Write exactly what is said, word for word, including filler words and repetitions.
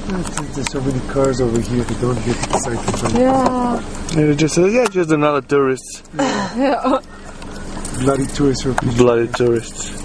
There's so many cars over here that don't get excited. Right? Yeah. And it just says, yeah, just another tourist. Yeah. Bloody tourists for people. Bloody tourists.